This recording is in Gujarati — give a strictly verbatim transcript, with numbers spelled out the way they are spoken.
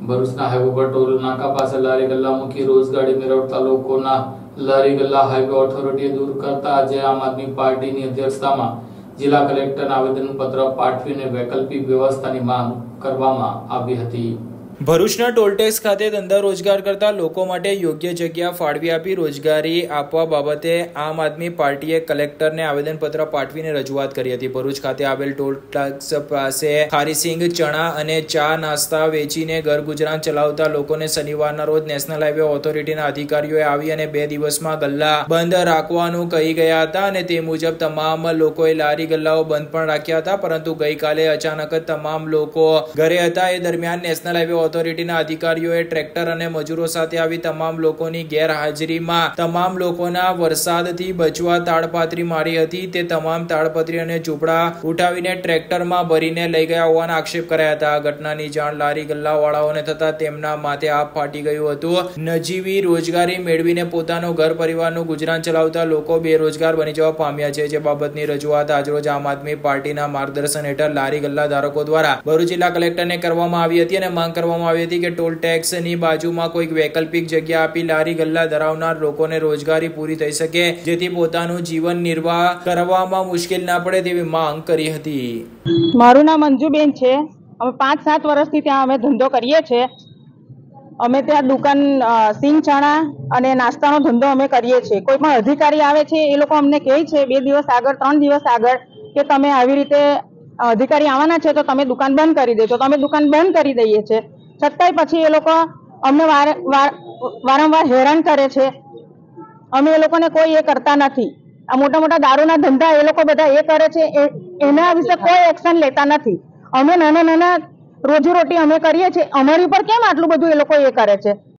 ભરૂચના હાઈવે પર ટોલ નાકા પાસે લારી ગલ્લા મૂકી રોજગારી મેળવતા લોકોના લારી ગલ્લા હાઈવે ઓથોરિટીએ દૂર કરતા આજે આમ આદમી પાર્ટીની અધ્યક્ષતામાં જિલ્લા કલેક્ટરને આવેદનપત્ર પાઠવીને વૈકલ્પિક વ્યવસ્થાની માંગ કરવામાં આવી હતી। ભરૂચના ટોલટેક્સ ખાતે ધંધા રોજગાર કરતા લોકો માટે યોગ્ય જગ્યા ફાળવી આપી રોજગારી આપવા બાબતે આમ આદમી પાર્ટીએ કલેક્ટરને આવેદનપત્ર પાઠવીને રજૂઆત કરી હતી। ભરૂચ ખાતે આવેલ ટોલટેક્સ પાસે ખારીસિંગ ચણા અને ચા નાસ્તા વેચીને ઘર ગુજરાન ચલાવતા લોકોને શનિવારના રોજ નેશનલ હાઈવે ઓથોરિટીના અધિકારીઓએ આવી અને બે દિવસમાં ગલ્લા બંધ રાખવાનું કહી ગયા હતા અને તે મુજબ તમામ લોકોએ લારી ગલ્લાઓ બંધ પણ રાખ્યા હતા, પરંતુ ગઈકાલે અચાનક જ તમામ લોકો ઘરે હતા। એ દરમિયાન નેશનલ હાઈવે ઓથોરિટીના અધિકારીઓએ ટ્રેક્ટર અને મજૂરો સાથે આવી તમામ લોકોની ગેરહાજરીમાં તમામ લોકોના વરસાદથી બચવા તાડપત્રી મારી હતી। તે તમામ તાડપત્રી અને ઝૂંપડા ઉઠાવીને ટ્રેક્ટરમાં ભરીને લઈ ગયા હોવાના આક્ષેપ કર્યા હતા। આ ઘટનાની જાણ લારી ગલ્લાવાળાઓને થતા તેમના માથે આપ ફાટી ગયું હતું। નજીવી રોજગારી મેળવીને પોતાનું ઘર પરિવારનું ગુજરાન ચલાવતા લોકો બેરોજગાર બની જવા પામ્યા છે, જે બાબતની રજૂઆત આજરોજ આમ આદમી પાર્ટીના માર્ગદર્શન હેઠળ લારી ગલ્લા ધારકો દ્વારા ભરૂચ જિલ્લા કલેક્ટરને કરવામાં આવી હતી અને માંગ કરવામાં આવી હતી કે ટોલ ટેક્સની બાજુમાં કોઈક વૈકલ્પિક જગ્યા આપી લારી ગલ્લા ધરાવનાર લોકોને રોજગારી પૂરી થઈ શકે, જેથી પોતાનું જીવન નિર્વાહ કરવામાં મુશ્કેલ ના પડે તેવી માંગ કરી હતી। મારું નામ અંજુબેન છે। અમે પાંચ સાત વર્ષથી ત્યાં અમે ધંધો કરીએ છીએ। અમે ત્યાં દુકાન સિંગ ચણા અને નાસ્તાનો ધંધો અમે કરીએ છીએ। કોઈ પણ અધિકારી આવે છે એ લોકો અમને કહે છે બે દિવસ આગળ ત્રણ દિવસ આગળ કે તમે આવી રીતે અધિકારી આવવાના છે તો તમે દુકાન બંધ કરી દેજો, તો અમે દુકાન બંધ કરી દઈએ છીએ। છતાંય પછી એ લોકો અમને વારંવાર હેરાન કરે છે। અમે એ લોકોને કોઈ એ કરતા નથી। આ મોટા મોટા દારૂના ધંધા એ લોકો બધા એ કરે છે, એના વિશે કોઈ એક્શન લેતા નથી। અમે નાના નાના રોજીરોટી અમે કરીએ છીએ, અમારી ઉપર કેમ આટલું બધું એ લોકો એ કરે છે?